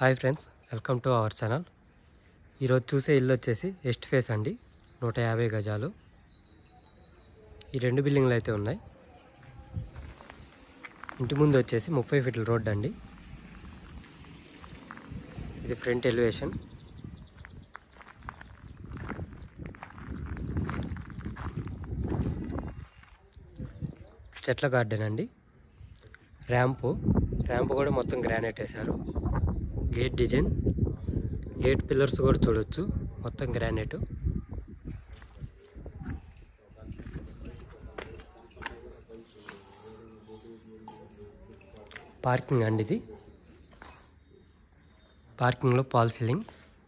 Hi friends, welcome to our channel. ఈరోజు చూసే ఇల్లు వచ్చేసి వెస్ట్ ఫేస్ అండి. 150 గజాలు. ఈ 2 బిల్డింగ్లు అయితే ఉన్నాయి. ఇంటి ముందు వచ్చేసి 30 ఫీట్ల రోడ్ అండి. ఇది ఫ్రంట్ ఎలివేషన్. చెట్ల గార్డెన్ అండి. ర్యాంపు కూడా మొత్తం గ్రానైట్ వేశారు. గేట్ డిజైన్, గేట్ పిల్లర్స్ కూడా చూడొచ్చు, మొత్తం గ్రానైట్. పార్కింగ్ అండి. ఇది పార్కింగ్లో ఫాల్ సీలింగ్.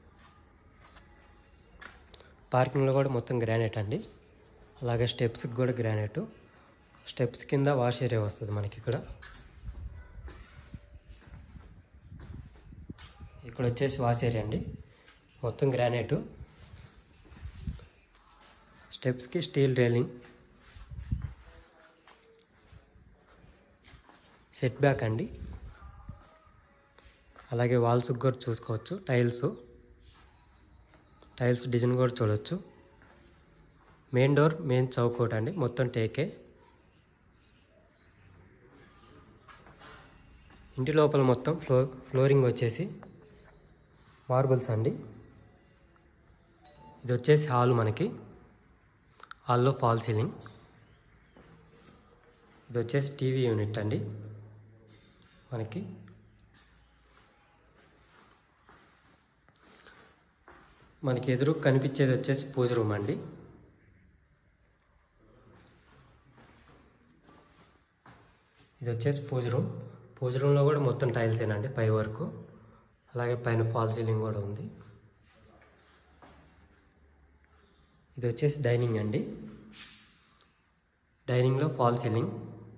పార్కింగ్లో కూడా మొత్తం గ్రానైట్ అండి. అలాగే స్టెప్స్కి కూడా గ్రానైట్. స్టెప్స్ కింద వాష్ ఏరియా వస్తుంది మనకి. ఇక్కడ వచ్చేసి వాష్ ఏరియా అండి, మొత్తం గ్రానైటు. స్టెప్స్కి స్టీల్ రైలింగ్. సెట్ బ్యాక్ అండి. అలాగే వాల్స్కి కూడా చూసుకోవచ్చు. టైల్స్ డిజైన్ కూడా చూడవచ్చు. మెయిన్ డోర్, మెయిన్ చౌకోట్ అండి, మొత్తం టేకే. ఇంటి లోపల మొత్తం ఫ్లోరింగ్ వచ్చేసి మార్బుల్స్ అండి. ఇది వచ్చేసి హాల్. మనకి హాల్లో ఫాల్ సీలింగ్. ఇది వచ్చేసి టీవీ యూనిట్ అండి. మనకి ఎదురు కనిపించేది వచ్చేసి పూజ రూమ్ అండి. ఇది వచ్చేసి పూజ రూమ్లో కూడా మొత్తం టైల్స్ ఏనండి పై వరకు. అలాగే పైన ఫాల్ సీలింగ్ కూడా ఉంది. ఇది వచ్చేసి డైనింగ్ అండి. డైనింగ్లో fall ceiling,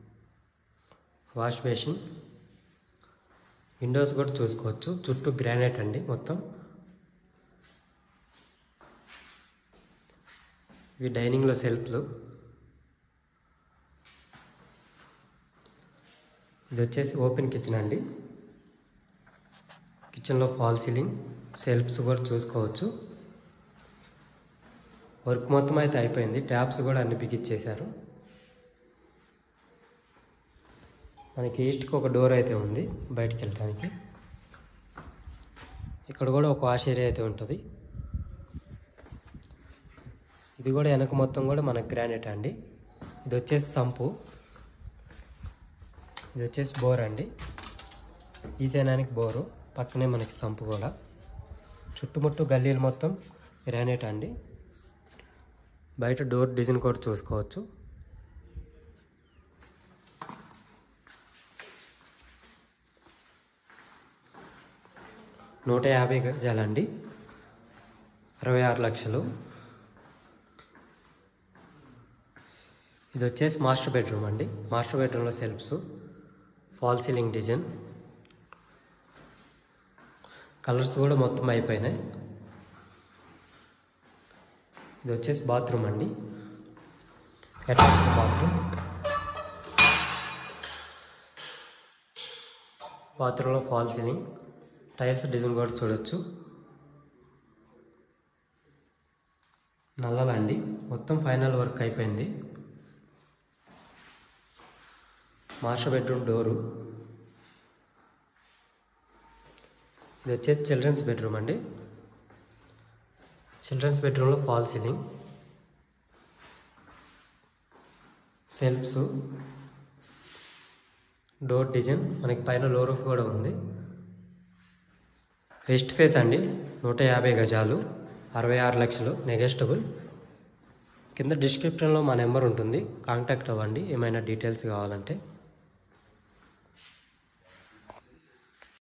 wash basin, windows కూడా చూసుకోవచ్చు. చుట్టూ గ్రానైట్ అండి మొత్తం. ఇవి డైనింగ్లో సెల్ఫ్లు. ఇది వచ్చేసి ఓపెన్ కిచెన్ అండి. కిచెన్లో ఫాల్ సీలింగ్, సెల్ఫ్స్ కూడా చూసుకోవచ్చు. వర్క్ మొత్తం అయితే అయిపోయింది. ట్యాప్స్ కూడా అన్ని బిగిచ్చేశారు. మనకి ఈస్ట్కి ఒక డోర్ అయితే ఉంది బయటికి వెళ్ళడానికి. ఇక్కడ కూడా ఒక వాష్ ఏరియా అయితే ఉంటుంది. ఇది కూడా వెనక మొత్తం కూడా మనకు గ్రానైట్ అండి. ఇది వచ్చేసి సంపు. ఇది వచ్చేసి బోర్ అండి. ఈశాన్యానికి బోరు, పక్కనే మనకి సంపు కూడా. చుట్టుముట్టు గల్లీలు మొత్తం గ్రానైట్ అండి. బయట డోర్ డిజైన్ కూడా చూసుకోవచ్చు. నూట 50 గజాలండి, 66 లక్షలు. ఇది వచ్చేసి మాస్టర్ బెడ్రూమ్ అండి. మాస్టర్ బెడ్రూమ్లో shelves, fall ceiling design. Colours కూడా మొత్తం అయిపోయినాయి. ఇది వచ్చేసి బాత్రూమ్ అండి, అటాచ్డ్ బాత్రూమ్. బాత్రూంలో ఫాల్ సీలింగ్, టైల్స్ డిజైన్ కూడా చూడొచ్చు. నల్లలండి, మొత్తం ఫైనల్ వర్క్ అయిపోయింది. Master bedroom door. ఇది వచ్చేసి చిల్డ్రన్స్ బెడ్రూమ్ అండి. చిల్డ్రన్స్ బెడ్రూమ్లో fall ceiling, shelves, door design. మనకి పైన లో రూఫ్ కూడా ఉంది. వెస్ట్ ఫేస్ అండి, 150 గజాలు, 66 లక్షలు, నెగోషియబుల్. కింద డిస్క్రిప్షన్లో మా నెంబర్ ఉంటుంది, కాంటాక్ట్ అవ్వండి ఏమైనా డీటెయిల్స్ కావాలంటే.